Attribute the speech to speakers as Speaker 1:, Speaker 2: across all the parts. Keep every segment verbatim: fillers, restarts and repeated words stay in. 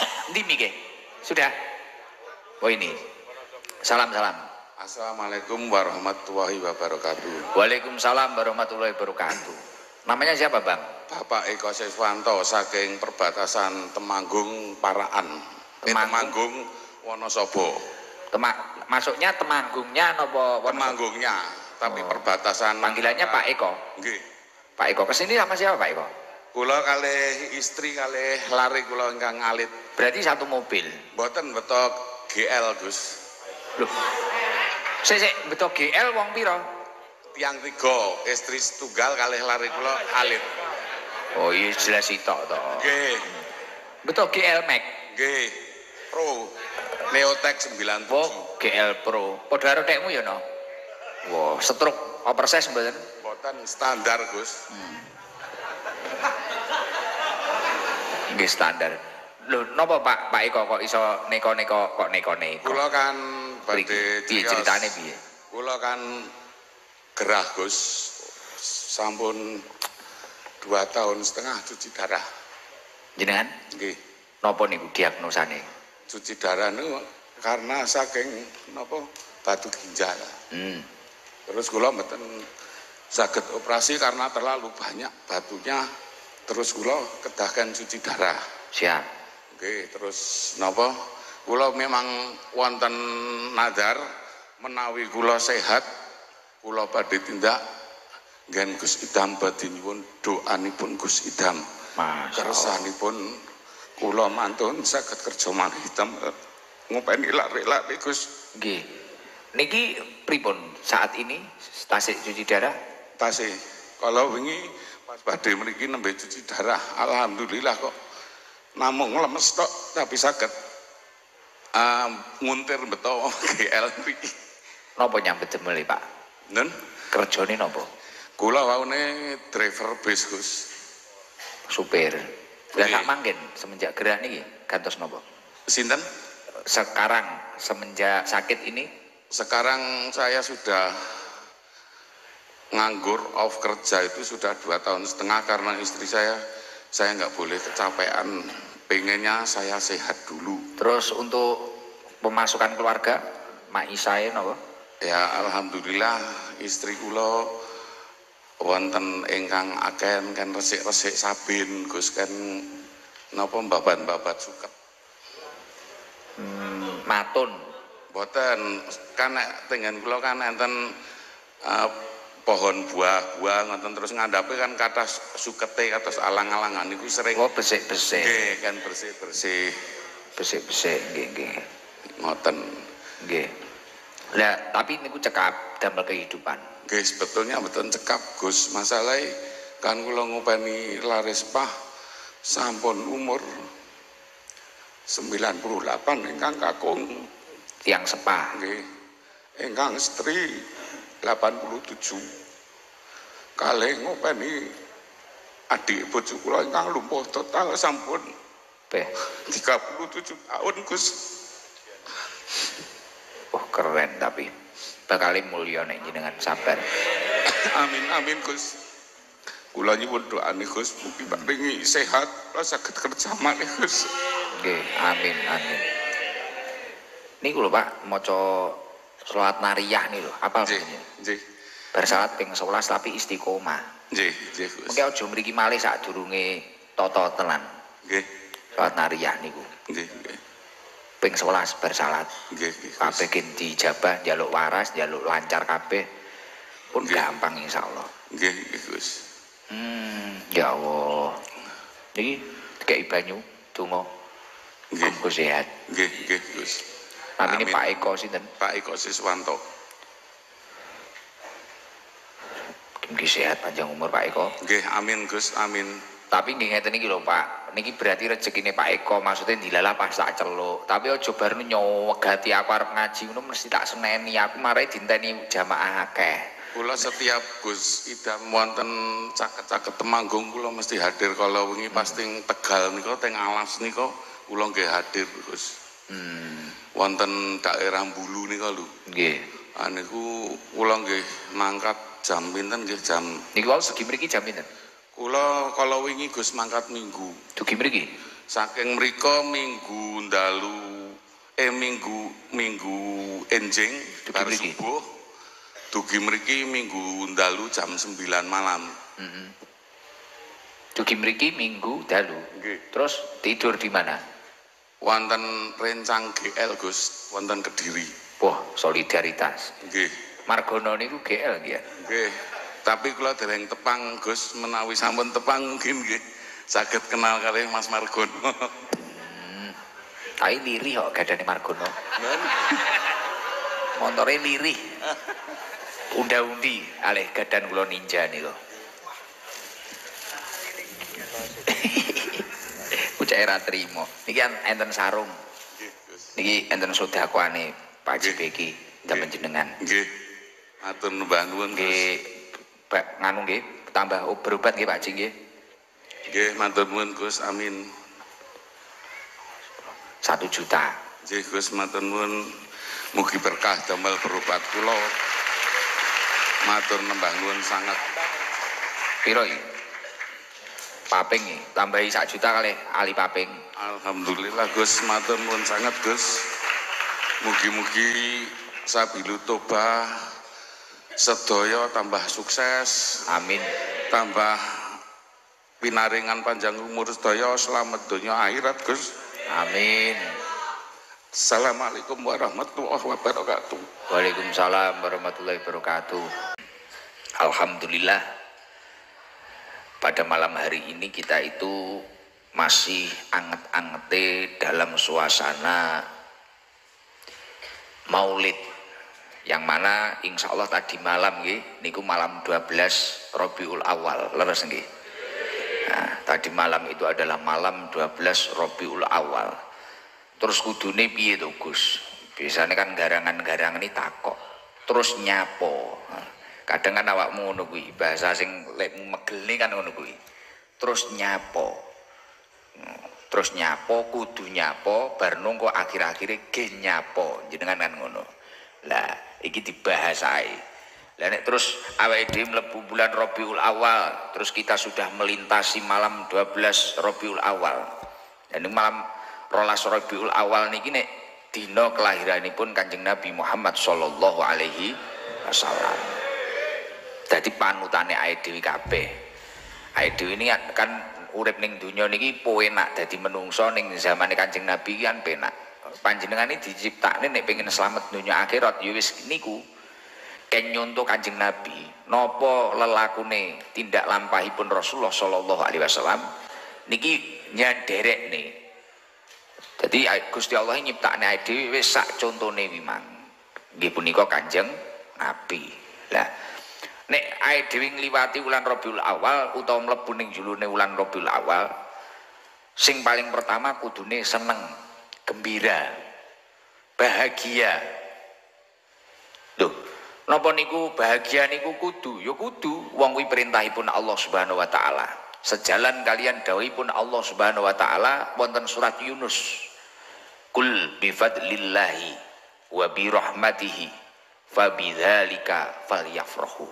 Speaker 1: Ndi mike? Sudah? Oh ini. Salam salam.
Speaker 2: Assalamualaikum warahmatullahi wabarakatuh.
Speaker 1: Waalaikumsalam warahmatullahi wabarakatuh. Namanya siapa, Bang?
Speaker 2: Bapak Eko Siswanto saking perbatasan Temanggung Paraan.
Speaker 1: Temanggung,
Speaker 2: eh, Temanggung Wonosobo.
Speaker 1: Tema masuknya Temanggungnya nopo
Speaker 2: Temanggungnya, tapi
Speaker 1: oh.
Speaker 2: Perbatasan.
Speaker 1: Panggilannya Pak Eko.
Speaker 2: Nggih.
Speaker 1: Pak Eko kesini sama siapa Pak Eko?
Speaker 2: Kula kalih istri kalih lari kula ingkang ngalit.
Speaker 1: Berarti satu mobil.
Speaker 2: Mboten betok G L, Gus.
Speaker 1: Loh. Sik sik betok G L wong pira?
Speaker 2: Tiang tiga, istri setunggal kalih lari kula alit.
Speaker 1: Oh iya jelas sitok to.
Speaker 2: Nggih.
Speaker 1: Betok G L Max.
Speaker 2: Nggih. Pro Neotech sembilan puluh tujuh.
Speaker 1: Oh, G L Pro. Padha karo tekmu ya no. Wow, setruk operses mboten?
Speaker 2: Mboten standar, Gus.
Speaker 1: Hmm. Nggih standar. Lho, napa Pak Pak Eko kok iso neko-neko kok neko-neko?
Speaker 2: Kula kan badhe
Speaker 1: piye ceritane piye?
Speaker 2: Kula kan gerah, Gus. Sampun dua tahun setengah cuci darah.
Speaker 1: Jenengan?
Speaker 2: Nggih.
Speaker 1: Napa niku diagnosane?
Speaker 2: Cuci darah niku karena saking napa batu ginjal.
Speaker 1: Hmm.
Speaker 2: Terus kula mboten saged operasi karena terlalu banyak batunya. Terus kula kedahkan cuci darah.
Speaker 1: Siap.
Speaker 2: Oke, terus napa? Kula memang wonten nadar menawi kula sehat, kula badhe tindak nggen Gus Idam badhe nyuwun doanipun Gus Idam. Kersanipun kula mantun saged kerja malih Idam ngopeni lare-lare Gus.
Speaker 1: Nggih. Niki pripun saat ini tasik cuci darah?
Speaker 2: Tasik. Kalau wingi pas badhe mriki nembe cuci darah, alhamdulillah kok namung lemes tok tapi saged uh, nguntir beto G L mriki.
Speaker 1: Napa nyambet demel Pak?
Speaker 2: Nun,
Speaker 1: kerjane napa?
Speaker 2: Kula waune driver bis, Gus.
Speaker 1: Supir. Lah sak mangken semenjak gerah niki gantos napa?
Speaker 2: Sinten?
Speaker 1: Sekarang semenjak sakit ini?
Speaker 2: Sekarang saya sudah nganggur off kerja itu sudah dua tahun setengah karena istri saya saya nggak boleh kecapean, pengennya saya sehat dulu.
Speaker 1: Terus untuk pemasukan keluarga, Mak Isae napa?
Speaker 2: Ya alhamdulillah istri kula wonten ingkang akeh kan resik-resik sabin Gus kan napa babat-babat suket.
Speaker 1: Hmm, matun.
Speaker 2: Mboten kan tengen kula kan enten uh, pohon buah-buah ngoten terus ngandape kan kathah sukete atas alang-alangan niku sering
Speaker 1: oh besik-besik.
Speaker 2: Nggih kan bersih-bersih.
Speaker 1: Besik-besik nggih nggih.
Speaker 2: Ngoten.
Speaker 1: Nggih. Lah tapi niku cekap damel kehidupan.
Speaker 2: Nggih sebetulnya mboten cekap Gus. Masalahe kan kula ngopeni laris pah sampun umur sembilan puluh delapan ingkang kakung
Speaker 1: tiang sepah.
Speaker 2: Nggih. Ingkang istri delapan puluh tujuh kalih ngopeni adik bojo kula ingkang lumpuh total sampun
Speaker 1: Beh.
Speaker 2: tiga puluh tujuh tahun Gus.
Speaker 1: Oh keren tapi bakal mulya nek jenengan sabar.
Speaker 2: Amin amin Gus. Kula nyuwun doane Gus mugi paringi sehat lan saged kerja malih Gus.
Speaker 1: Nggih, amin amin. Niku lho Pak maca selawat nariyah nih lho, apal
Speaker 2: nggih, nggih.
Speaker 1: Bar salat ping sewelas tapi istiqomah.
Speaker 2: Nggih, nggih Gus.
Speaker 1: Mengke aja mriki malih sadurunge tata tenan.
Speaker 2: Nggih.
Speaker 1: Selawat nariyah niku.
Speaker 2: Nggih, nggih.
Speaker 1: Ping sewelas bar salat.
Speaker 2: Nggih, nggih.
Speaker 1: Kabeh gen dijabah, njaluk waras, njaluk lancar kabeh. Pun
Speaker 2: nggih.
Speaker 1: Gampang insyaallah.
Speaker 2: Nggih, nggih Gus.
Speaker 1: Hmm, ya Allah. Niki dikeki banyu, donga.
Speaker 2: Nggih.
Speaker 1: Muga sehat.
Speaker 2: Nggih, nggih Gus.
Speaker 1: Tapi ini Pak Eko sinten?
Speaker 2: Pak Eko Siswanto.
Speaker 1: Mugi sehat panjang umur Pak Eko.
Speaker 2: Nggih, amin Gus, amin.
Speaker 1: Tapi nggih ngeten iki lho Pak, niki berarti rezekine Pak Eko, maksudnya dilalah pas tak celuk. Tapi aja bar nyowegati aku arep ngaji ngono mesti tak seneni, aku marai dinteni jamaah akeh.
Speaker 2: Kula setiap Gus Idam wonten caket-caket Temanggung kula mesti hadir kalau wingi pas teng Tegal nika teng Alas nika kula nggih hadir Gus.
Speaker 1: Hmm.
Speaker 2: Wonten daerah Bulu nika lho.
Speaker 1: Nggih.
Speaker 2: Ah niku kula nggih mangkat jam pinten nggih jam
Speaker 1: niku wau segi mriki jam pinten?
Speaker 2: Kula kala wingi Gus mangkat Minggu.
Speaker 1: Dugi mriki
Speaker 2: saking mriko minggu dalu eh minggu minggu enjing bar subuh dugi mriki minggu dalu jam sembilan malam.
Speaker 1: Mm-hmm. Dugi mriki minggu dalu.
Speaker 2: Nggih.
Speaker 1: Terus tidur di mana?
Speaker 2: Wonten Rencang G L Gus, wonten Kediri.
Speaker 1: Wah, solidaritas.
Speaker 2: Nggih.
Speaker 1: Margono niku G L nggih.
Speaker 2: Nggih. Tapi kula dereng tepang Gus, menawi sampun tepang mungkin nggih saged kenal kalih Mas Margono.
Speaker 1: Hmm. Ai lirih kok gadane Margono. Montore lirih. Unda-undi alih gadan kula ninja niku. Ucake ra trimo. Niki enten sarung. Niki enten sedekahane Pak Jibeki jaman jenengan.
Speaker 2: Nggih. Matur nuwun nuwun
Speaker 1: nggih. Pak nganu nggih tambah berobat nggih Pak Ji nggih.
Speaker 2: Nggih matur nuwun Gus, amin.
Speaker 1: Satu juta.
Speaker 2: Nggih Gus matur nuwun. Mugi berkah damel berobat kula. Matur nembah nuwun sangat.
Speaker 1: Piro iki? Paping iki, tambahi sak juta kali ali paping.
Speaker 2: Alhamdulillah Gus, matur nuwun sangat Gus. Mugi-mugi sabilu toba sedaya tambah sukses.
Speaker 1: Amin.
Speaker 2: Tambah pinaringan panjang umur sedaya selamat dunia akhirat Gus.
Speaker 1: Amin.
Speaker 2: Assalamualaikum warahmatullahi wabarakatuh.
Speaker 1: Waalaikumsalam warahmatullahi wabarakatuh. Alhamdulillah pada malam hari ini kita itu masih anget-angete dalam suasana maulid, yang mana insya Allah tadi malam nggih niku malam dua belas Rabiul Awal, leres nggih. Nah, tadi malam itu adalah malam dua belas Rabiul Awal. Terus kudune piye to Gus? Biasanya kan garangan-garangan ini takok. Terus nyapo. Kadang kan awakmu ngono kuwi, bahasa sing lekmu megel kan ngono kuwi. Terus nyapo. Terus nyapo, kudu nyapo, bar nunggu akhir-akhire ge nyapo. Jenengan kan ngono. Lah, iki dibahas ae. Lah nek terus awake dhewe mlebu bulan Rabiul Awal, terus kita sudah melintasi malam dua belas Rabiul Awal. Dan malam rolas Rabiul Awal niki nek dina kelahiranipun Kanjeng Nabi Muhammad sallallahu alaihi wasallam. Dadi panutane ae dhewe kabeh. Ae dhewe ini kan urip ning donya niki penak dadi menungso ning zamane Kanjeng Nabi kan penak. Panjenengane diciptakne nek pengen slamet donya akhirat ya wis niku. Ken nyonto Kanjeng Nabi napa lelakune tindak lampahipun Rasulullah sallallahu alaihi wasallam niki nyaderekne. Jadi Gusti Allah nyiptakne awake dhewe wis sak contone wimang. Nggih punika Kanjeng Nabi. Lah nek awake dhewe ngliwati wulan Rabiul Awal utawa mlebu ning julune wulan Rabiul Awal, sing paling pertama kudune seneng, gembira, bahagia. Loh, napa niku bahagia niku kudu? Ya kudu, wong kuwi perintahipun Allah Subhanahu wa taala. Sejalan kalian dawuhipun Allah Subhanahu wa taala wonten surat Yunus. Kul bifadlillahi wa birahmatihi fabidzalika falyafrahu.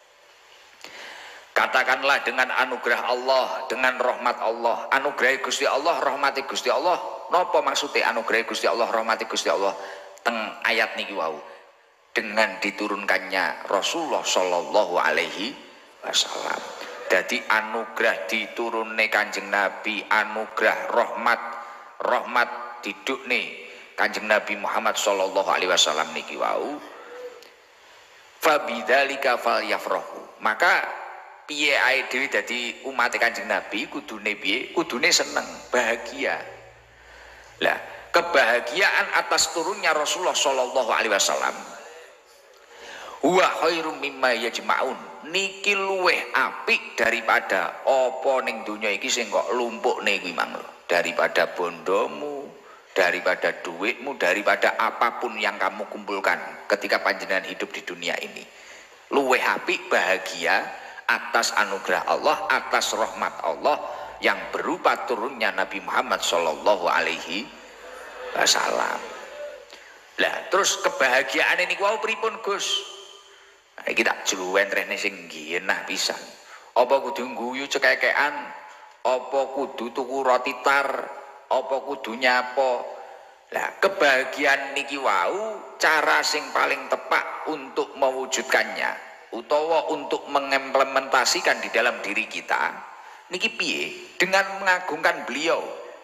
Speaker 1: Katakanlah dengan anugerah Allah, dengan rahmat Allah. Anugerah Gusti Allah, rahmati Gusti Allah. Napa maksudnya anugerah Gusti Allah, rahmati Gusti Allah? Teng ayat niki wau. Dengan diturunkannya Rasulullah sallallahu alaihi wasallam. Jadi anugerah diturunne Kanjeng Nabi, anugerah rahmat, rahmat diduk nih Kanjeng Nabi Muhammad sallallahu alaihi wasallam niki wau. Fabidzalika falyafrahu. Maka piye ae dhewe dadi umat Kanjeng Nabi kudune piye? Kudune seneng, bahagia. Lah, kebahagiaan atas turunnya Rasulullah sallallahu alaihi wasallam huwa khairum mimma yajma'un. Niki luweh apik daripada apa ning donya iki sing kok lumpukne kuwi mang lho. Daripada bondomu, daripada duitmu, daripada apapun yang kamu kumpulkan ketika panjenengan hidup di dunia ini. Luweh apik bahagia atas anugerah Allah, atas rahmat Allah yang berupa turunnya Nabi Muhammad sallallahu alaihi wasallam. Lah terus kebahagiaan ini wau pripun Gus? Iki tak jluwentrene sing genah pisan. Apa kudu guyu cekekean? Apa kudu tuku roti tar? apa kudu nyapa. Lah kebahagiaan niki wau cara sing paling tepat untuk mewujudkannya utawa untuk mengimplementasikan di dalam diri kita niki piye? Dengan mengagungkan beliau.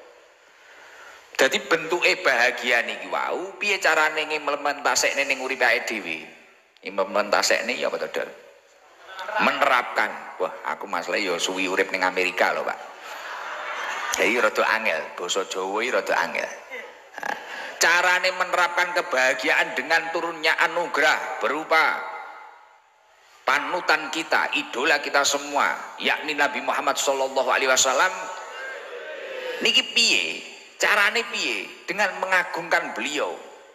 Speaker 1: Jadi bentuke bahagia niki wau piye carane ngimplementasekne ning uripe awake dhewe? Implementasekne ya apa to, menerapkan. Wah, aku masalah ya suwi urip ning Amerika lho, Pak. Jadi rada angel, basa Jawa iki rada angel. Nah, carane menerapkan kebahagiaan dengan turunnya anugerah berupa panutan kita, idola kita semua, yakni Nabi Muhammad sallallahu alaihi wasallam. Niki piye? Carane piye? Dengan mengagungkan beliau.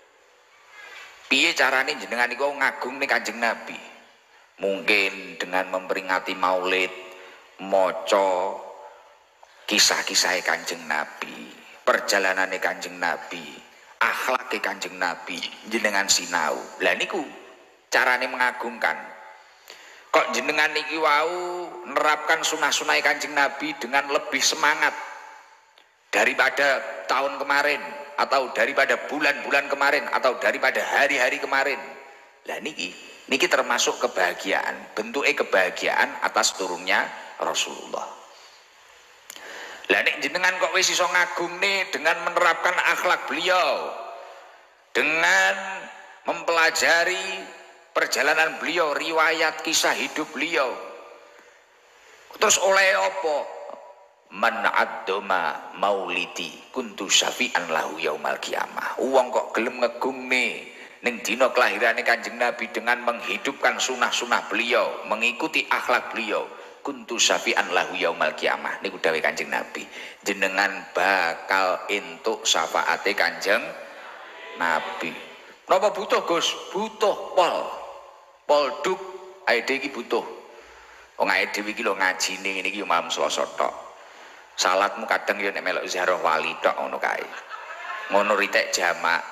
Speaker 1: Piye carane jenengan niku ngagungne Kanjeng Nabi? Mungkin dengan memperingati Maulid, maca kisah-kisah Kanjeng Nabi, perjalanane Kanjeng Nabi, akhlake Kanjeng Nabi, jenengan sinau. Lah niku carane mengagungkan. Kok jenengan niki wau nerapkan sunah-sunah Kanjeng Nabi dengan lebih semangat daripada tahun kemarin atau daripada bulan-bulan kemarin atau daripada hari-hari kemarin. Lah niki niki termasuk kebahagiaan, bentuknya kebahagiaan atas turunnya Rasulullah. Lah nek jenengan kok wis iso ngagungne dengan menerapkan akhlak beliau, dengan mempelajari perjalanan beliau, riwayat kisah hidup beliau, terus oleh apa? Man addoma maulidi kuntu syafi'an lahu yaumal qiyamah. Wong kok gelem ngegungne ning dina kelahirane Kanjeng Nabi dengan menghidupkan sunah-sunah beliau, mengikuti akhlak beliau, kuntu syafi'an lahu yaumal qiyamah. Niku dawuh Kanjeng Nabi, jenengan bakal entuk syafaate Kanjeng Nabi. Napa butuh, Gus? Butuh pol. Pol duk aide iki butuh. Wong aide dhewe iki lho ngajine ngene iki yo malam Selasa tok. Salatmu kadang yo nek melok ziarah wali tok ngono kae. Ngono ritek jamak.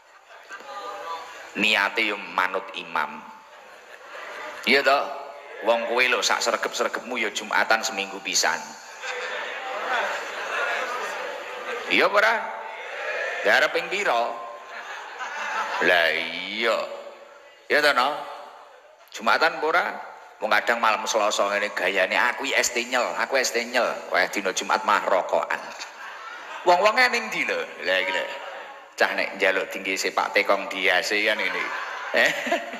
Speaker 1: Niate yo manut imam. Iya toh? Wong kowe lho sak sregep-sregepmu yo Jumatan seminggu pisan. Iya ora? Darep ping pira? Lah iya. Ya toh no? Jumatan ora? Wong kadang malam Selasa ngene gayane aku es teh nyel, aku es teh nyel. Wah dina Jumat mah rokokan. Wong-wonge ning ndi lho? Lah iki lho. Cah nek njaluk tinggi sepak tekong diase kan ngene. Eh.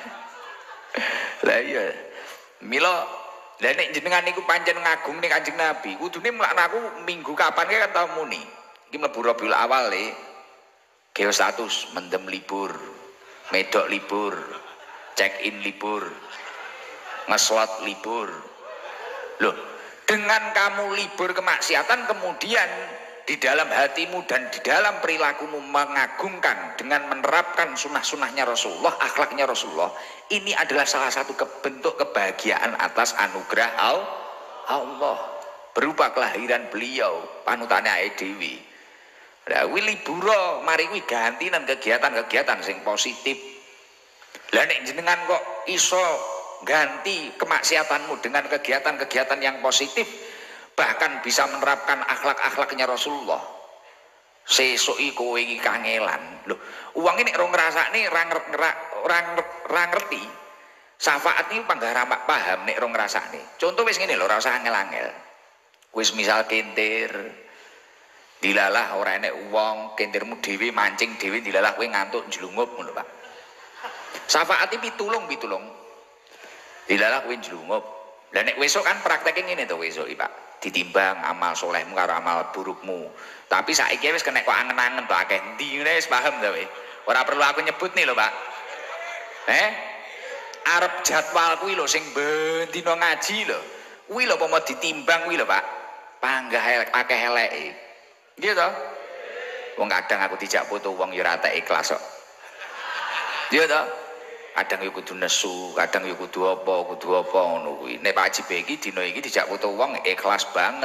Speaker 1: Lah iya. Mila lah nek jenengan niku pancen ngagung ning Kanjeng Nabi, kudune mlaknaku minggu kapan kan tau muni. Iki mlebu Rabiul Awal le. Geo status mendem libur, medok libur, check in libur, ngeslot libur. Loh, dengan kamu libur kemaksiatan kemudian di dalam hatimu dan di dalam perilakumu mengagungkan dengan menerapkan sunnah-sunnahnya Rasulullah, akhlaknya Rasulullah, ini adalah salah satu bentuk kebahagiaan atas anugerah Allah berupa kelahiran beliau, panutannya awake dhewe. Lah kuwi libura mari kuwi ganti nang kegiatan-kegiatan sing positif. Lah nek jenengan kok iso ganti kemaksiatanmu dengan kegiatan-kegiatan yang positif, bahkan bisa menerapkan akhlak-akhlaknya Rasulullah, sesuk iki kowe iki kangelan. Lho, wong iki nek ora ngrasakne ora ngerti syafaat iki panggah paham nek ora ngrasakne. Contoh wis ngene lho, ora usah angel-angel. Wis misal kentir dilalah ora enek wong, kentirmu dhewe mancing dhewe dilalah kowe ngantuk njlungup ngono, Pak. Syafaat iki pitulung pitulung. Dilalah kowe njlungup. Lah nek besok kan prakteke ngene to besok iki, Pak. Ditimbang amal solehmu karo amal burukmu. Tapi saiki wis kena kok angen-angen to akeh ndi wis paham to kowe. Ora perlu aku nyebut nih lho, Pak. Eh? Arep jadwal kuwi lho sing ben dina ngaji lho. Kuwi lho apa ditimbang kuwi lho, Pak. Panggah akeh eleke. Nggih to? Wong kadang aku dijak foto wong ya ora tak ikhlas kok. Nggih to? Kadang yo kudu nesu, kadang yo kudu apa, kudu apa ngono kuwi. Nek Pak Haji iki dina iki dijak foto wong ikhlas banget.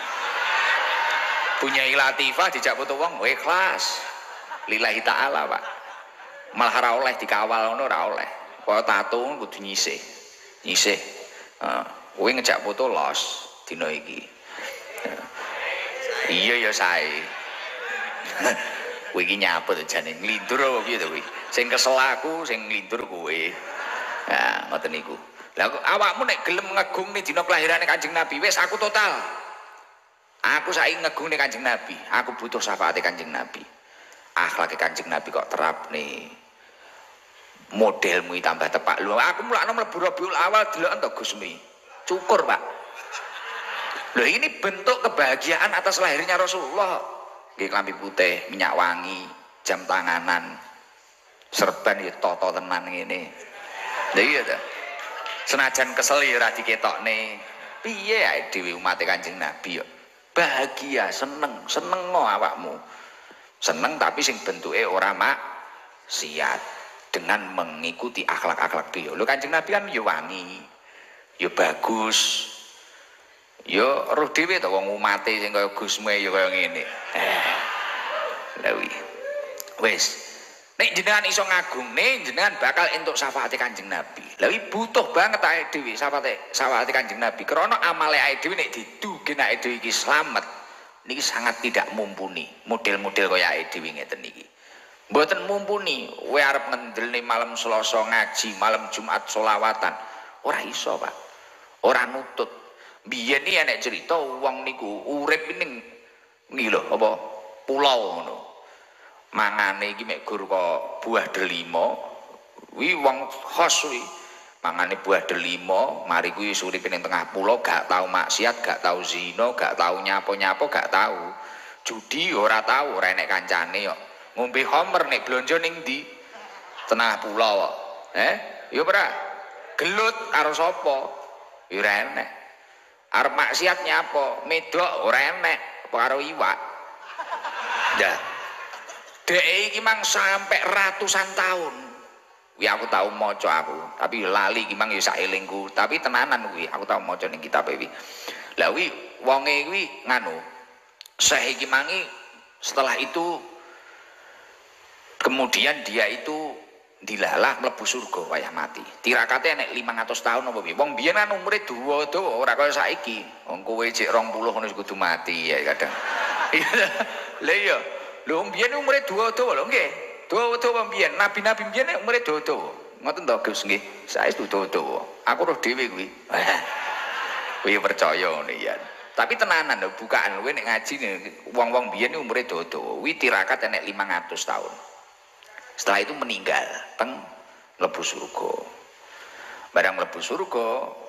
Speaker 1: Punya Latifah dijak foto wong ikhlas. Lillahi taala, Pak. Malah ora oleh dikawal ngono ora oleh. Kaya tato kudu nyisih. Nyisih. Heeh. Kowe ngejak foto los dina iki. Iya ya sae. Kowe iki nyapa to jane nglindur apa piye to kowe? Sing kesel aku, sing nglindur kowe. Nah, ngoten niku. Lah awakmu nek gelem ngegungne dina kelahirane Kanjeng Nabi, wis aku total. Aku saiki ngegungne Kanjeng Nabi. Aku butuh syafaate Kanjeng Nabi. Akhlake Kanjeng Nabi kok terapne. Modelmu tambah tepak. Lho, aku mulakno mlebu Rabiul Awal deloken to Gusmi. Cukur, Pak. Loh, ini bentuk kebahagiaan atas lahirnya Rasulullah. Nggih klambi putih, minyak wangi, jam tanganan. Serban ya toto tenan ngene. Lha iya ta. Senajan kesel ya ora diketokne. Piye ae dhewe umat Kanjeng Nabi yo. Bahagia, seneng, seneng no awakmu. Seneng tapi sing bentuke ora maksiat dengan mengikuti akhlak-akhlak dia. Lho Kanjeng Nabi kan yo wangi. Yo bagus. Yo roh dhewe to wong umate sing kaya Gusme yo kaya ngene. Eh. Lha wis. Nek jenengan iso ngagungne, jenengan bakal entuk syafaate Kanjeng Nabi. Lha butuh banget ae dhewe syafaate syafaate Kanjeng Nabi. Karena amale ae dhewe nek diduge nek dhewe iki slamet, niki sangat tidak mumpuni. Model-model kaya ae dhewe ngeten niki. Mboten mumpuni. Kowe arep ngendelne malam Selasa ngaji, malam Jumat selawatan. Ora iso, Pak. Ora nutut. Biyen iki enek cerita wong niku urip ning niki lho apa pulau ngono. Mangane iki mek gur kok buah delima wi wong khos wi mangane buah delima mari kuwi uripe ning tengah pulau gak tau maksiat gak tau zina gak tau nyapo-nyapo gak tau judi ora tau ora enek kancane kok ngombe khamr nek blonjo ning ndi tengah pulau kok eh yo ora gelut karo sapa yo ora enek arep maksiat nyapo medok ora enek karo iwak ya dek iki mang sampai ratusan tahun. Kuwi aku tau maca aku, tapi lali iki mang ya sak elingku, tapi tenanan kuwi aku tau maca ning kitab iki. Lah kuwi wonge kuwi nganu. Syekh iki mangi setelah itu kemudian dia itu dilalah mlebu surga wayah mati. Tirakate enek limang atus tahun apa piye. Wong biyen kan umure dawa-dawa ora kaya saiki. Wong kowe jek rong puluh ngono kudu mati ya kadang. Lah iya. Lho mbiyen umure dawa-dawa lho nggih. Dawa-dawa mbiyen, nabi-nabi mbiyen umure dawa-dawa. Ngoten to Gus nggih. Saestu dawa-dawa. Aku roh dhewe kuwi. Kuwi percaya ngono ya. Tapi tenanan lho bukaan kowe nek ngaji wong-wong mbiyen umure dawa-dawa. Kuwi tirakat enek limang atus tahun. Setelah itu meninggal, teng mlebu surga. Barang mlebu surga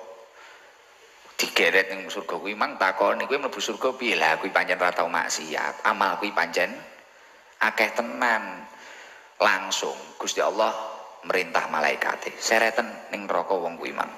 Speaker 1: digeret ning surga kuwi mang takoni kowe mlebu surga piye lah kuwi pancen ra tau maksiat. Amal kuwi pancen akeh tenan. Langsung Gusti Allah merintah malaikate sereten ning neraka wong kuwi mang.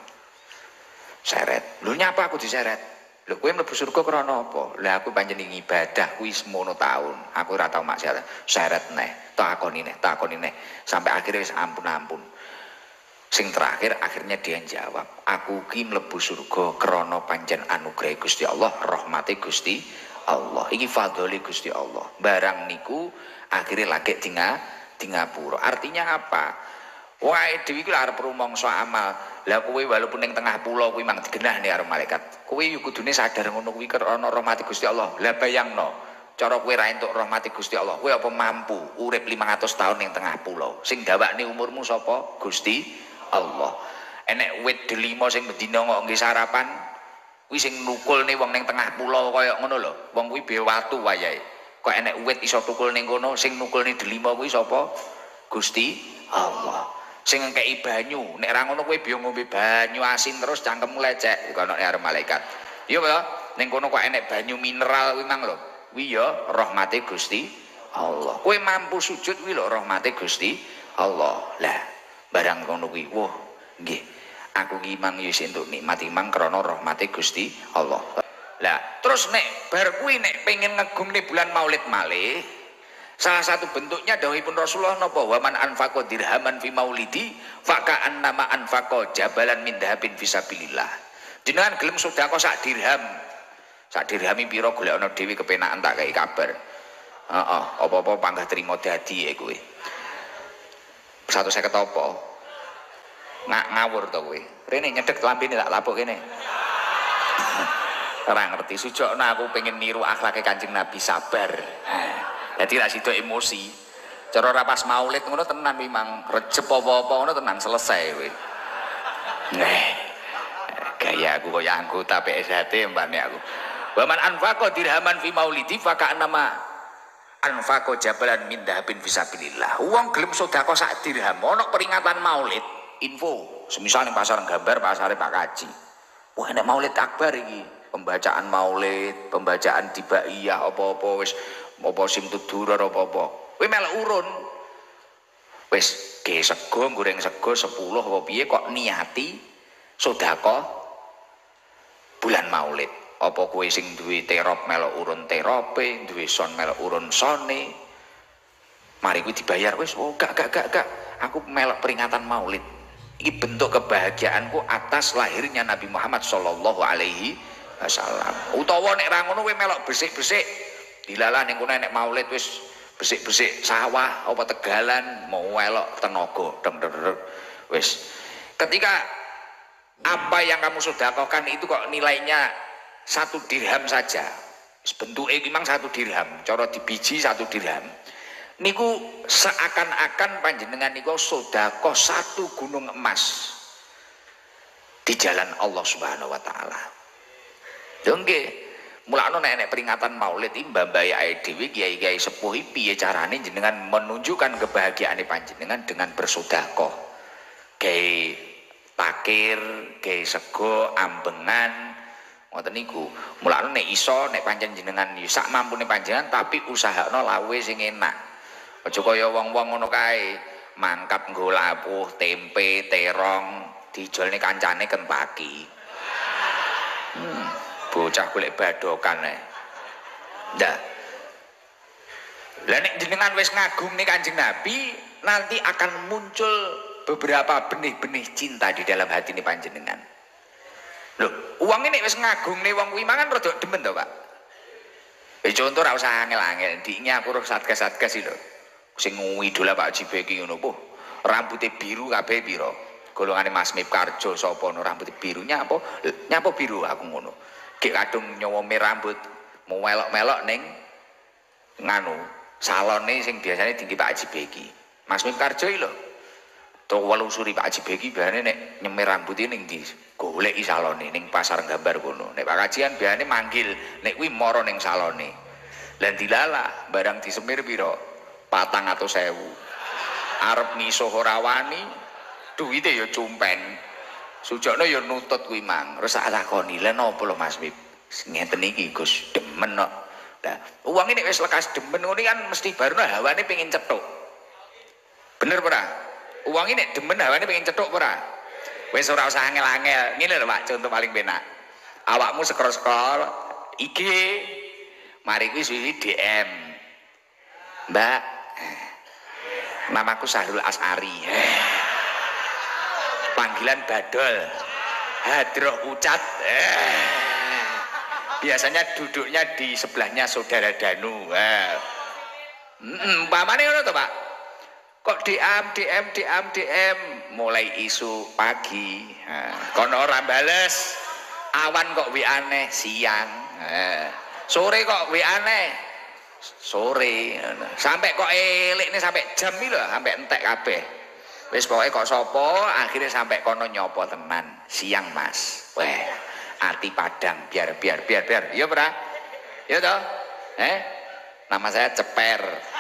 Speaker 1: Seret. Lho nyapa aku diseret? Lho kowe mlebu surga krana apa? Lah aku pancen ibadah kuwi semono taun. Aku ora tau maksiat. Seret neh, takoni neh, takoni neh sampai akhirnya wis ampun-ampun. Sing terakhir akhirnya dia jawab, aku ki mlebu surga krana pancen anugerah Gusti Allah, rahmate Gusti Allah. Iki fadhole Gusti Allah. Barang niku akhirnya lagi tinggal di ngapura. Artinya apa? Wae dhewe iki arep rumangsa amal. Lah kowe walaupun ning tengah pulau kuwi mang digenahne karo malaikat. Kowe yo kudune sadar ngono kuwi krana rahmati Gusti Allah. Lah bayangno, cara kowe ra entuk rahmati Gusti Allah, kowe apa mampu urip limang atus tahun ning tengah pulau? Sing gawakne umurmu sapa? Gusti Allah. Enek wit delima sing bedina kok nggih sarapan, kuwi sing nukulne wong ning tengah pulau kaya ngono lho. Wong kuwi be watu wayahe. Kok enek wit iso tukul ning kono, sing nukulne delima kuwi sapa? Gusti Allah. Sing ngekeki banyu, nek ra ngono kowe biyo ngombe banyu asin terus cangkemmu lecek kono karo malaikat. Iya ya, ning kono kok enek banyu mineral kuwi mang lho. Kuwi ya rahmate Gusti Allah. Kowe mampu sujud kuwi lho rahmate Gusti Allah. Lah, barang ngono kuwi, wah, nggih. Aku ki mang yo entuk nikmati mang krana rahmate Gusti Allah. Lah, terus nek bar kuwi nek pengen ngegumne bulan Maulid malih, salah satu bentuknya dawuhipun Rasulullah napa wa man anfaqa dirhaman fi maulidi faka annama anfaqa jabalan min dhahabin fisabilillah. Jenengan gelem sedekah sak dirham. Sak dirhami pira golekno dhewe kepenakan tak kei kabar. Heeh, apa-apa panggah trimo dadi ya kowe. seratus lima puluh apa? Nak ngawur to kowe. Rene nyedek lambene tak lapuk kene. Ora ngerti sujokno aku pengen niru akhlake Kanjeng Nabi sabar. Nah, Dadi ra sida emosi. Cara ora pas maulid ngono tenan memang rejep apa-apa ngono tenan selesai kowe. Neh. Gaya aku kaya anggota P S H T mbane aku. Wa man anfaqa dirhaman fi maulidi fa ka'annama anfaqa jabalan min dhahabin fisabilillah. Wong gelem sedekah sak dirham ana peringatan maulid, info, semisal ning pasar gambar, pasare Pak Kaji. Wah nek maulid akbar iki, pembacaan maulid, pembacaan tibaiyah apa-apa wis apa simtudur apa-apa. Kowe melok urun. Wis ge sego goreng sego sepuluh apa piye kok niati sedekah bulan maulid. Apa kowe sing duwe terop melok urun terope, duwe son melok urun sone. Mari kuwi dibayar wis. Oh gak gak gak gak. Aku melok peringatan maulid. Ini bentuk kebahagiaanku atas lahirnya Nabi Muhammad sallallahu alaihi wasallam. Utawa nek ra ngono kowe melok besik-besik dilalah ning kono nek maulid wis besik-besik sawah apa tegalan mau melok tenaga deng deng wis. Ketika apa yang kamu sedekahkan itu kok nilainya satu dirham saja, bentuknya memang satu dirham, cara dibiji satu dirham. Niku seakan-akan panjenengan niku sedekah satu gunung emas di jalan Allah Subhanahu Wa Taala. Dongge, mulakno nek peringatan Maulid iki mbah-mbah dhewe kiai-kiai sepuh piye carane jenengan menunjukkan kebahagiaane panjenengan dengan bersedekah. Gawe takir, gawe sego, ambengan ngoten niku. Mulane nek iso nek pancen jenengan sak mampune panjenengan tapi usahakno lawe sing enak. Aja kaya wong-wong ngono kae, mangkap nggo lapuh, tempe, terong, dijolne kancane kentaki. Hmm, bocah golek badokan ae. Ndak. Lah nek jenengan wis ngagungne Kanjeng Nabi, nanti akan muncul beberapa benih-benih cinta di dalam hati ini panjenengan. Loh, uang ini wis ngagungne wong kuwi mangan rada demen to, Pak. Eh contoh ra usah angel-angel, ndiknya aku roh satgas-satgas iki lho. Sing ngidola Pak Haji Beki ngono po. Rambutnya biru kabeh pira? Golongane Mas Mip Karjo sapa no rambutnya biru nyapo? Nyapo biru aku ngono. Gek kadung nyowome rambut mau melok-melok ning nganu salone sing biasanya tinggi Pak Haji Beki. Mas Mip Karjo iki lho. To walusuri Pak Haji Beki biasane nek nyemir rambut ini ning ndi goleki salone ning pasar gambar kono. Nek Pak Kajian biasane manggil nek kuwi mara ning salone. Lan dilala barang disemir pira? Patang atau sewu. Arep miso ora wani, duwite ya cumpen. Sujokno ya nutut kuwi mang. Terus tak takoni, "Lha napa lho Mas Mip?" Ngeten iki Gus, demen kok. Lah, uang ini wis lekas demen ngono kan mesti baru hawane pengen cetuk. Bener ora? Uang ini demen hawane pengen cetuk ora? Wis ora usah angel-angel. Ngene lho Pak, contoh paling penak. Awakmu scroll-scroll I G, mari kuwi suwi D M. Mbak, namaku Sahrul Asari. Panggilan Badol. Hadroh Ucat. Biasanya duduknya di sebelahnya Saudara Danu. Umpamane ngono to, Pak. Kok D M D M D M D M mulai isu pagi. Kono ora bales. Awan kok W A-ne siang. Sore kok W A-ne sore, sampai kok elik nih sampai jam ini loh, sampai entek kabeh. Wis pokoknya kok sopo, akhirnya sampai kono nyopo tenan, siang Mas. Weh, Ati Padang, biar biar biar biar, iya pernah, iya toh, eh, nama saya Ceper,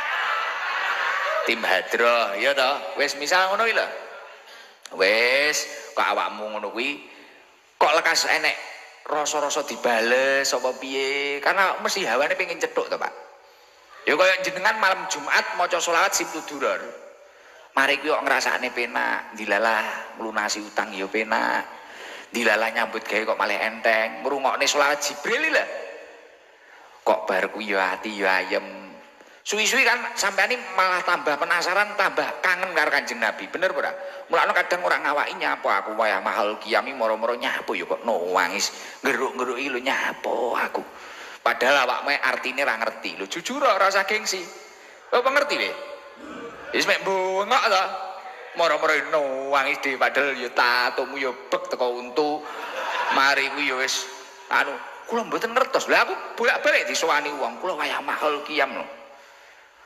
Speaker 1: tim Hadroh, iya toh, wis misal ngono lho, wis kok awakmu ngono kuwi, kok lekas enek rasa-rasa dibales apa piye, karena mesti hawane pengen cethuk to Pak. Ya kaya jenengan malam Jumat maca selawat simtudurar. Mari kuwi kok ngrasakne penak, dilalah nglunasi utang ya penak. Dilalah nyambut gawe kok malah enteng, ngrungokne selawat Jibril lho. Kok bar kuwi ya ati ya ayem. Suwi-suwi kan sampeyan malah tambah penasaran, tambah kangen karo Kanjeng Nabi. Bener ora? Mulane kadang ora ngawaki nyapa aku wayah mahal kiami moro-moro nyapo ya kok nangis, ngeruk-ngeruki lho nyapo aku. Padahal awakmu artine ra ngerti. Lho jujur ora usah gengsi. Apa ngerti we? Wis mek bengok to. Moro-moro nangis dhewe padahal ya tatumu ya bek teko untu. Mari kuwi ya wis anu, kula mboten ngertos. Lah aku bolak-balik disowani wong, kula wayah mahal kiam lho.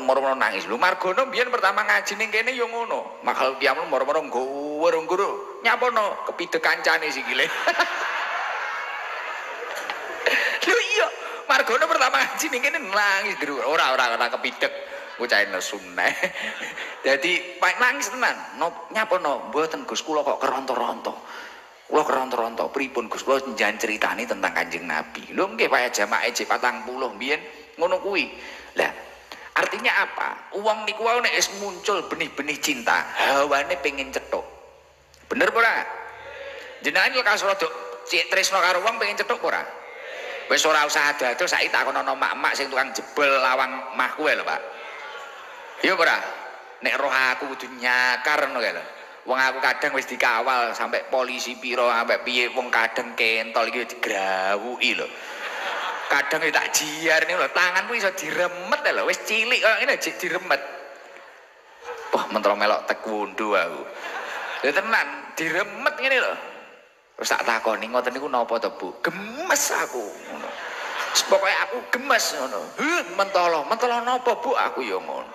Speaker 1: moro-moro nangis. Lho Margono biyen pertama ngaji ning kene yo ngono. Makal piyam moro-moro nggowo guru. Nyapono kepidhek kancane sikile. Lho iya, Margono pertama ngaji ning kene nangis guru. Ora ora ora kepidhek bocah sunah. Dadi nangis tenan. No, nyapono mboten Gus kula kok keronto-ronto. Kula keronto-ronto pripun Gus kula njan critani tentang Kanjeng Nabi. Lho nggih Pak jamaah J patang puluh biyen ngono kuwi. Lah artinya apa? Uang niku wae nek wis muncul benih-benih cinta, hawane pengen cetuk. Bener ora? Jenengan lek kasrada tresno karo wong pengen cetuk ora? Wis ora usah ado-ado saiki takonono mak-mak sing tukang jebel lawang mah kuwe lho, Pak. Iya ora? Nek roh aku kudu nyakar ngono kae lho. Wong aku kadang wis dikawal sampai polisi piro sampai piye wong kadang kentol iki digrawuki lho. Kadang tak jiar nih loh, tanganku iso diremet lho, wis cilik kok ngene diremet. Wah, mentro melok taekwondo aku. Ya tenan, diremet ngene lho. Terus tak takoni ngoten niku napa to, Bu? Gemes aku ngono. Pokoke aku gemes ngono. Heh, mentolo, mentolo napa, Bu? Aku ya ngono.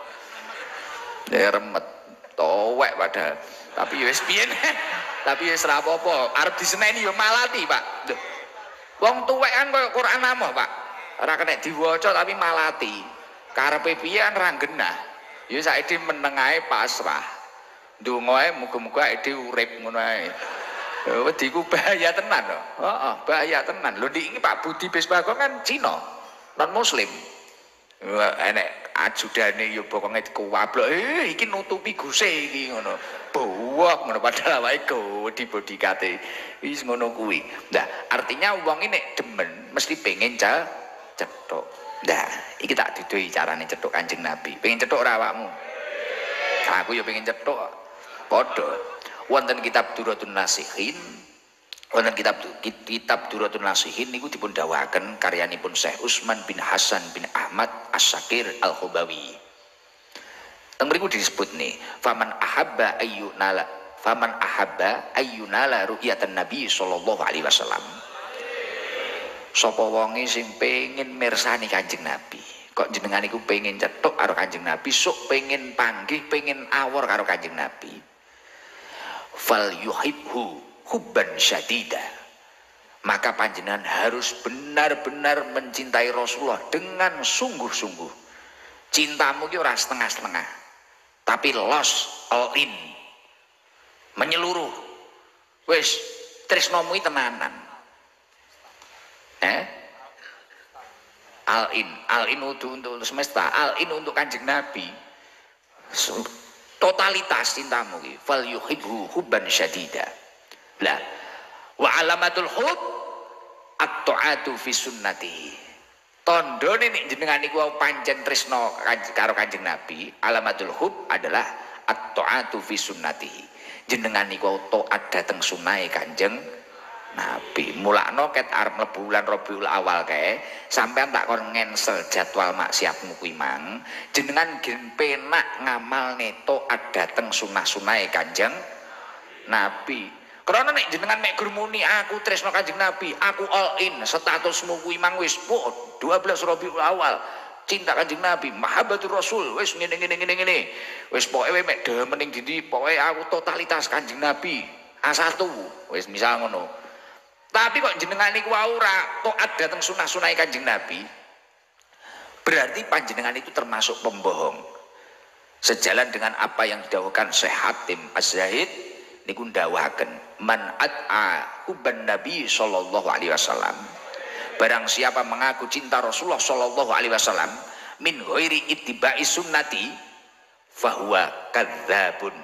Speaker 1: Ya remet. Towek padahal. Tapi wis piye? Tapi wis ra apa-apa. Arep diseneni ya malati, Pak. Duh. Wong tuwek kan koyo Quran amoh, Pak. Ora kena diwaca tapi malati. Karepe piye kan ra genah. Ya saiki meneng ae pasrah. Ndonga ae muga-muga ide urip ngono ae. Ya wediku bahaya tenan lho. Heeh, bahaya tenan. Lho iki Pak Budi Bisbagong kan Cina, non muslim. Enek ajudane ya pokoke dikuwablok. Eh iki nutupi guse iki ngono. Bowok ngono padahal awake gede bodikate. Wis ngono kuwi. Nah, artinya wong iki nek demen mesti pengen ca cetuk. Nah, iki tak didoi carane cetuk Kanjeng Nabi. Pengen cetuk ora awakmu? Aku ya pengen cetuk. Padha. Wonten kitab Duratun Nasihin, wonten kitab kitab Duratun Nasihin niku dipun dawuhaken karyanipun Syekh Utsman bin Hasan bin Ahmad Asy-Syakir Al-Khubawi. Teng mriku disebut nih, faman ahabba ayyunala faman ahabba ayyunala ru'yatan Nabi sallallahu alaihi wasallam. Sapa wonge sing pengin mirsani Kanjeng Nabi. Kok jenengan iku pengin cetuk karo Kanjeng Nabi, sok pengin panggih, pengin awor karo Kanjeng Nabi. Fal yuhibhu hubban syadida. Maka panjenengan harus benar-benar mencintai Rasulullah dengan sungguh-sungguh. Cintamu ki ora setengah-setengah, tapi los all in, menyeluruh. Wis tresnomu tenanan. Eh? Al in, al in untuk, untuk semesta, al in untuk Kanjeng Nabi. Totalitas cintamu ki. Fal yuhibhu hubban syadida. Lah, wa alamatul hub at-ta'atu fi sunnati. Tandane nek jenengan niku pancen tresna karo Kanjeng Nabi, alamatul hub adalah at-ta'atu fi sunnati. Jenengan niku taat dhateng sunahe Kanjeng Nabi. Mulakno ket arep mlebu bulan Rabiul Awal kae, sampean tak kon ngensel jadwal maksiatmu kuwi mang, jenengan gen penak ngamalne taat dhateng sunah-sunahe Kanjeng Nabi. Karena nek jenengan mek gurmuni aku tresno Kanjeng Nabi, aku all in, statusmu kuwi mang wis dua belas Rabiul Awal, cinta Kanjeng Nabi, mahabbatur Rasul, wis ngene ngene ngene ngene. Wis pokoke mek demen ning ndi, pokoke aku totalitas Kanjeng Nabi. A satu, wis misal ngono. Tapi kok jenengan niku ora taat dhateng sunah-sunahe Kanjeng Nabi, berarti panjenengan itu termasuk pembohong. Sejalan dengan apa yang didhawuhkan Syekh Hatim Az-Zahid niku ndawuhaken man at'a hubban Nabi sallallahu alaihi wasallam. Barang siapa mengaku cinta Rasulullah sallallahu alaihi wasallam min ghairi ittiba'i sunnati fahuwa kadzdzabun.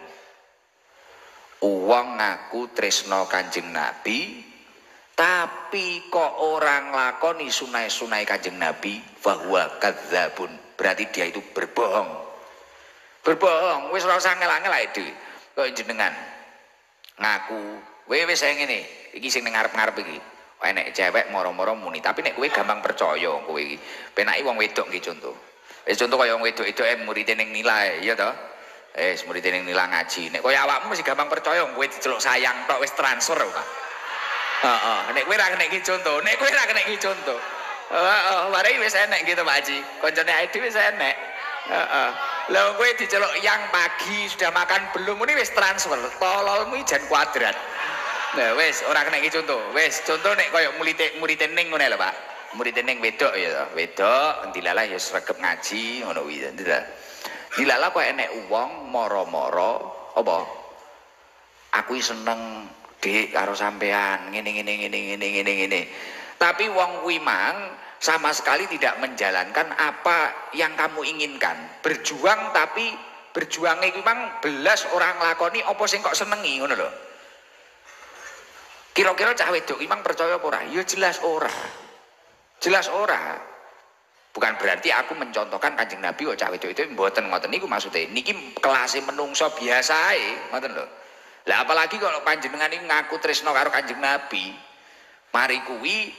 Speaker 1: Wong ngaku tresno Kanjeng Nabi tapi kok orang lakoni sunai-sunai Kanjeng Nabi, fahuwa kadzdzabun, berarti dia itu berbohong. Berbohong, wis ora usah ngel-ngel ae dhewe. Kok jenengan ngaku, "Kowe wis saya ngene, iki sing ning ngarep-ngarep iki." Enek cewek moro-moro muni, tapi nek kowe gampang percaya kowe iki. Penake wong wedok nggih contoh. Wis contoh kaya wong wedok-wedok e murid ning nilai, iya to? Eh, murid ning nilai ngaji. Nek kaya awakmu mesti gampang percaya kowe diceluk sayang tok wis transfer kok. Heeh, nek kowe ra kena iki contoh, nek kowe ra kena iki contoh. Heeh, mari wis enek gitu Pak Haji. Koncone I D wis enek. Heeh. Lah kowe diceluk yang pagi sudah makan belum ini wis transfer. Tololmu jan kuadrat. Nah wis ora kena iki contoh. Wis contoh nek koyo murid murid ning ngene lho Pak. Murid ning wedok ya, wedok dilalah ya sregep ngaji ngono kuwi. Dilalah kok enek wong moro-moro apa? Aku seneng Dik karo sampean ngene ngene ngene ngene ngene ngene. Tapi wong kuwi mang sama sekali tidak menjalankan apa yang kamu inginkan. Berjuang tapi berjuangnya kuwi mang belas orang lakoni apa sing kok senengi ngono lho. Kira-kira cah wedok iki mang percaya apa ora? Ya jelas ora. Jelas ora. Bukan berarti aku mencontohkan Kanjeng Nabi kok cah wedok itu mboten ngoten niku maksudnya. Niki kelasé menungso biasa ae, ngoten lho. Lah apalagi kalau panjenengan ini ngaku tresno karo Kanjeng Nabi. Mari kuwi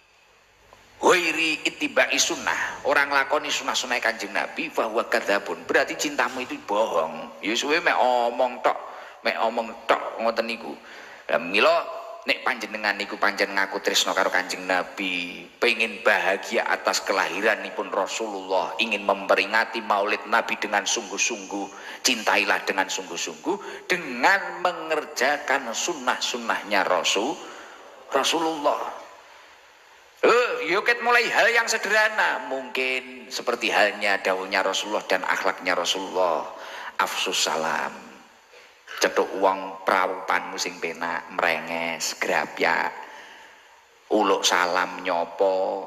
Speaker 1: wairi ittiba'i sunnah. Orang lakoni sunah-sunah Kanjeng Nabi bahwa kadzabun. Berarti cintamu itu bohong. Ya suwe mek omong tok, mek omong tok ngoten niku. Lah mila nek panjenengan niku pancen ngaku tresno karo Kanjeng Nabi, pengen bahagia atas kelahiranipun Rasulullah, ingin memperingati Maulid Nabi dengan sungguh-sungguh, cintailah dengan sungguh-sungguh dengan mengerjakan sunnah-sunnahnya Rasul Rasulullah. Eh, yuk mulai hal yang sederhana, mungkin seperti halnya dawuhnya Rasulullah dan akhlaknya Rasulullah. Afsus salam. Cetuk uang praupanmu sing penak mrenges grapyak uluk salam nyopo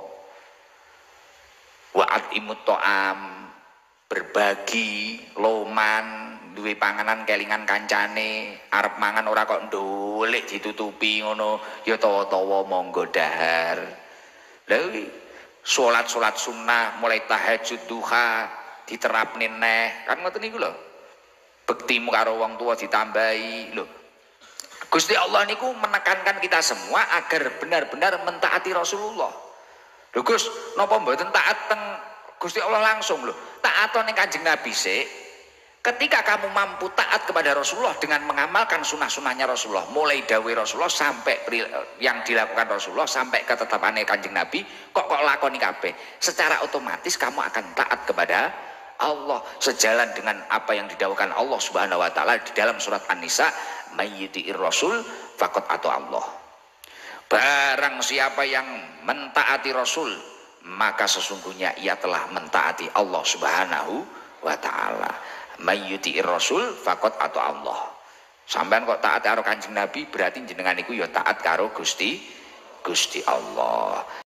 Speaker 1: wa'at imut to'am berbagi loman duwe panganan kelingan kancane arep mangan ora kok ndolik ditutupi ngono ya tawa-tawa monggo dahar. Lha salat-salat sunnah mulai tahajud duha diterapne neh kan ngoten niku lho. Bektimu karo wong tua ditambahi lho. Gusti Allah niku menekankan kita semua agar benar-benar mentaati Rasulullah. Lho Gus, napa mboten taat teng Gusti Allah langsung lho. Taat ning Kanjeng Nabi sik. Ketika kamu mampu taat kepada Rasulullah dengan mengamalkan sunah-sunahnya Rasulullah, mulai dawuh Rasulullah sampai yang dilakukan Rasulullah sampai ketetapannya Kanjeng Nabi, kok kok lakoni kabeh, secara otomatis kamu akan taat kepada Allah sejalan dengan apa yang didawuhkan Allah Subhanahu wa taala di dalam surat An-Nisa, mayyiti'ir rasul faqat atau Allah. Barang siapa yang mentaati Rasul, maka sesungguhnya ia telah mentaati Allah Subhanahu wa taala. Mayyiti'ir rasul faqat atau Allah. Sampean kok taat karo Kanjeng Nabi berarti jenengan iku ya taat karo Gusti Gusti Allah.